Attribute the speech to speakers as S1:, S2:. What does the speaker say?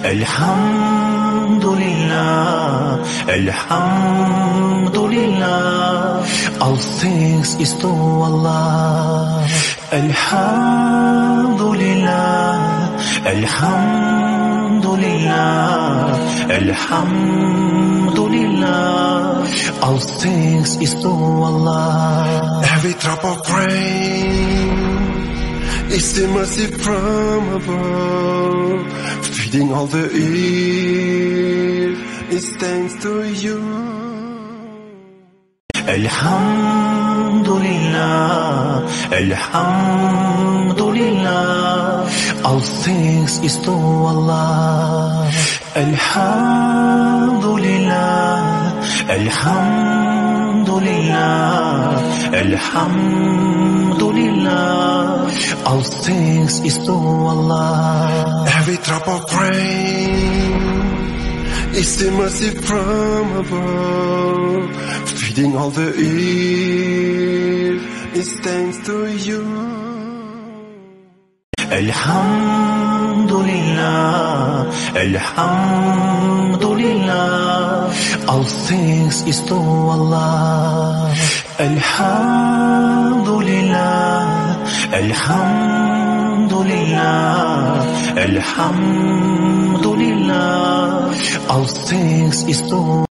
S1: Alhamdulillah, Alhamdulillah, all thanks is to Allah. Alhamdulillah, Alhamdulillah, Alhamdulillah, all thanks is to Allah.
S2: Every drop of rain is a mercy from above, feeding all the earth is thanks to you.
S1: Alhamdulillah, Alhamdulillah, all thanks is to Allah. Alhamdulillah, Alhamdulillah, Alhamdulillah, all thanks is to Allah.
S2: Every drop of rain is a mercy from above, feeding all the earth is thanks to you.
S1: Alhamdulillah, Alhamdulillah, all thanks is to Allah. Alhamdulillah, Alhamdulillah, Alhamdulillah, all thanks is to